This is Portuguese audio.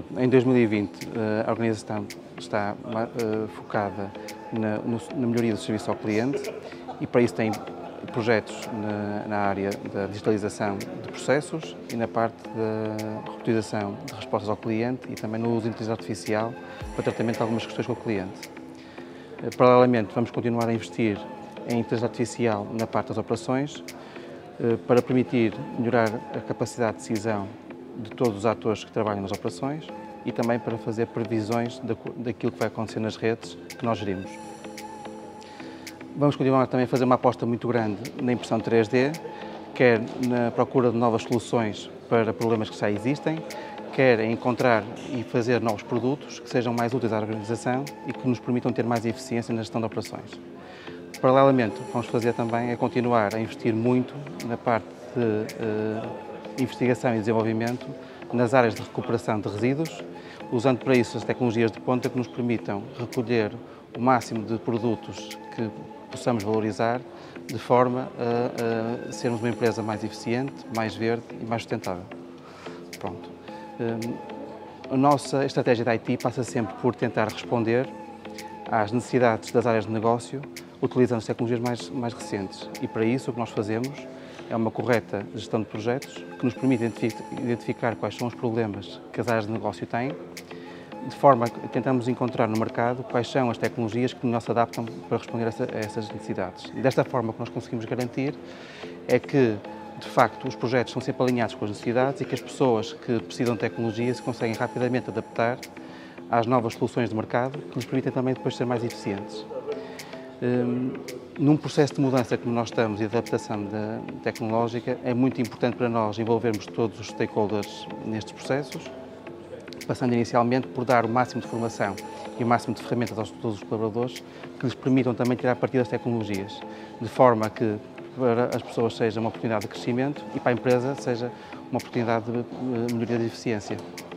Em 2020, a organização está focada na melhoria do serviço ao cliente e para isso tem projetos na área da digitalização de processos e na parte da robotização de respostas ao cliente e também no uso de inteligência artificial para tratamento de algumas questões com o cliente. Paralelamente, vamos continuar a investir em inteligência artificial na parte das operações para permitir melhorar a capacidade de decisão de todos os atores que trabalham nas operações e também para fazer previsões daquilo que vai acontecer nas redes que nós gerimos. Vamos continuar também a fazer uma aposta muito grande na impressão 3D, quer na procura de novas soluções para problemas que já existem, quer em encontrar e fazer novos produtos que sejam mais úteis à organização e que nos permitam ter mais eficiência na gestão de operações. Paralelamente, o que vamos fazer também é continuar a investir muito na parte de investigação e desenvolvimento nas áreas de recuperação de resíduos, usando para isso as tecnologias de ponta que nos permitam recolher o máximo de produtos que possamos valorizar, de forma a sermos uma empresa mais eficiente, mais verde e mais sustentável. Pronto. A nossa estratégia de IT passa sempre por tentar responder às necessidades das áreas de negócio, utilizando as tecnologias mais recentes. E para isso o que nós fazemos é uma correta gestão de projetos que nos permite identificar quais são os problemas que as áreas de negócio têm, de forma a que tentamos encontrar no mercado quais são as tecnologias que melhor se adaptam para responder a essas necessidades. E desta forma o que nós conseguimos garantir é que, de facto, os projetos são sempre alinhados com as necessidades e que as pessoas que precisam de tecnologia se conseguem rapidamente adaptar às novas soluções de mercado que lhes permitem também depois ser mais eficientes. Num processo de mudança como nós estamos e de adaptação tecnológica, é muito importante para nós envolvermos todos os stakeholders nestes processos, passando inicialmente por dar o máximo de formação e o máximo de ferramentas a todos os colaboradores que lhes permitam também tirar partido das tecnologias, de forma que para as pessoas seja uma oportunidade de crescimento e para a empresa seja uma oportunidade de melhoria de eficiência.